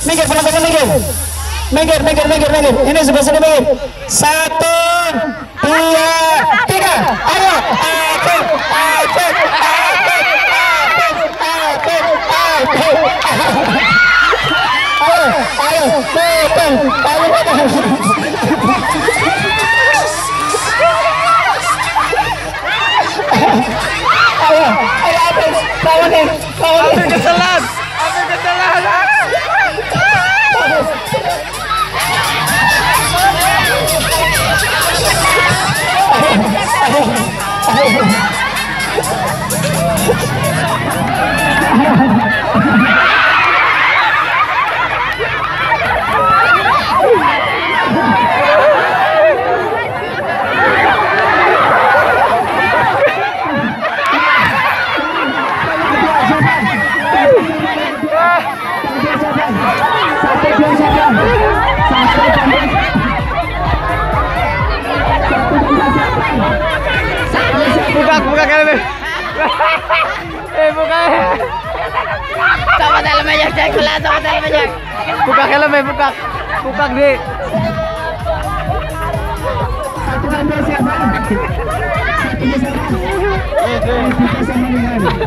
Minggir, penontonnya minggir. Minggir. Ini sebelah sini minggir. 1, 2, 3. Ayo. Keselan. Buka helmnya. Buka. Copot helmnya, Jack. Copot helmnya. Buka helmnya, buka. Buka, Dek. Satu siapa?